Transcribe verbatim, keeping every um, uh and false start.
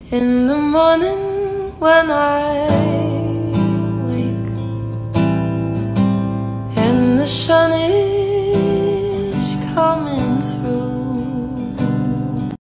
In the morning when I wake and the sun is